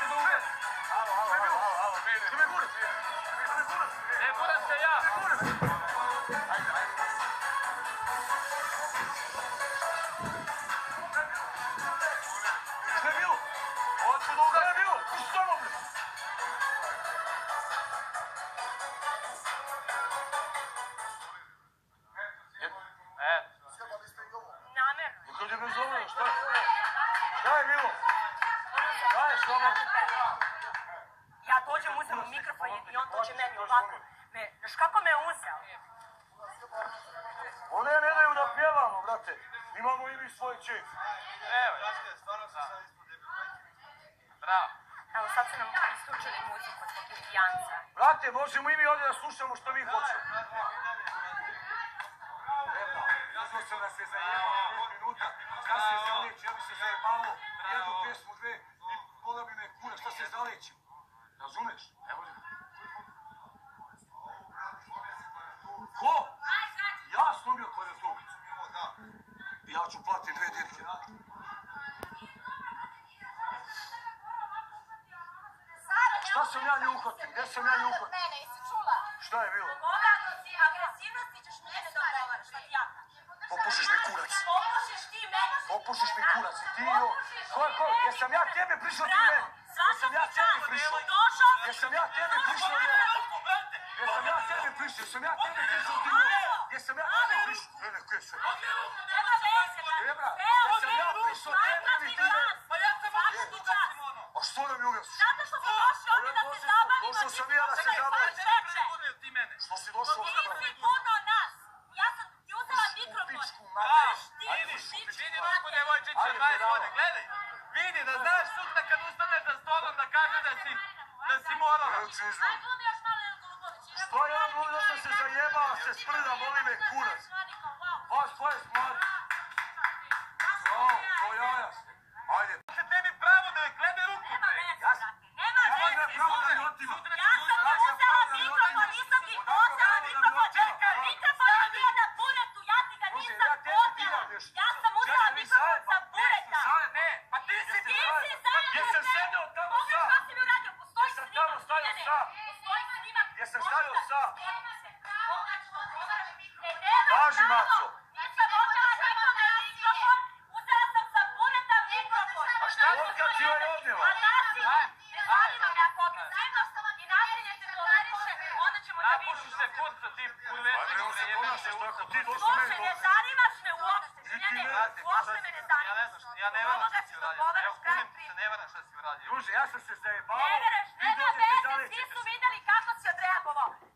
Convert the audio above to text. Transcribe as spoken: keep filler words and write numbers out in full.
se da uvez. Alo, alo, alo, alo, alo, vidi. Što me guraš? Ne guram se ja. Ajde, ajde. Što je bilo? Hoću da ugasim. Što je bilo? Ti što je bilo? Kad je bez ovog, šta je? Šta je bilo? Šta je što vam? Ja dođem, uzem u mikrofon i on dođe meni ovako. Znaš kako me uzeo? One ne daju da pjevamo, brate. Imamo i mi svoj čin. Evo, stvarno se sad ispod debi. Bravo. Evo, sad su nam isključili muziku zbog indijanca. Brate, možemo i mi ovdje da slušamo što mi hoćemo. Uzeo sam da se zajebao pet minuta, šta se zaleći, ja bi se zajebalo jednu pjesmu, dve, i pola bi me kura, šta se zaleći. Razumeš? Evo li. Ko? Ja slomio klaviaturu. Ja ću platiti dve dirke. Šta sam ja nju uhvatio? Gdje sam ja nju uhvatio? Mene, jesi čula? Šta je bilo? Pogledao si agresivnosti, ćeš mene dogovaraš, šta ti ja kažem. Popušiš mi kurac. Popušiš ti mene. Popušiš mi kurac i ti jo. Ko je ko? Jesam ja tebe prišao ti meni? Jesam ja tebi prišao? Jesam ja tebi prišao meni? Jesam ja tebi prišao? Jesam ja tebi prišao ti meni? Jesam ja tebi prišao? Mene, koje se? Nema veze, Ebra, jesam ja prišao tebi ili ti meni? Pa ja sam odlično da si ono. A što nam je uvijek? zato što smo došli ovdje da se zabavimo. Došao sam ja da se zabavim. Ti mene. Što si došao? Ti si puno nas. Ja sam ti uzela mikrofon. Pičku Da, mater. vidi, vidi ruku djevojčića, majstore, gledaj. Vidi, da znaš sutra kad ustaneš za stolom da kaže da si, da si morala. Evo ću izvoli. Što ja molim da sam se zajebao, se sprda, boli me kurac. Baš tvoje stvari. Bravo, to jaja ste. Ajde. Se tebi pravo da je glede ruku, Nema bre. veze, brate. Nema Ja veze. imam pravo da mi otima. Ja sam ti uzela mikrofon, nisam ti uzela mikrofon. Mikrofon je bio na buretu, ja ti ga nisam odjela. Ja sam uzela mikrofon sa bureta. Ne, pa ti si Ti si zajedno. Jesam sedeo tamo Pogledaj sam. šta si mi uradio, postoji Jesam snimak. tamo stajao Ne, ne, sam. postoji snimak. Jesam stajao sam. Kaži, Kaži, Maco. Nisam odjela nikome mikrofon, uzela sam sa bureta mikrofon. A šta otkad si joj odnijela? A nasilje. Ne zanima me ako agresivnost i nasilje se toleriše, onda ćemo da vidimo. Napuši se kurca, ti Ajde, kurvetima evo se bre, ponašaš jebem te tako, usta. ti došao Bože, meni ne ovdje. zanimaš me uopšte. Niti Ne, ne, mene. uopšte me ne Ja zanimaš. ne znam, ja ne verujem Ovoga šta ćeš si da uradio. odgovaraš Evo, kraj kunim priče. se, ne verujem šta si uradio. Druže, ja sam se zajebao. Ne vereš, Vi nema dođete veze, svi zalećete su se. vidjeli kako si odreagovao.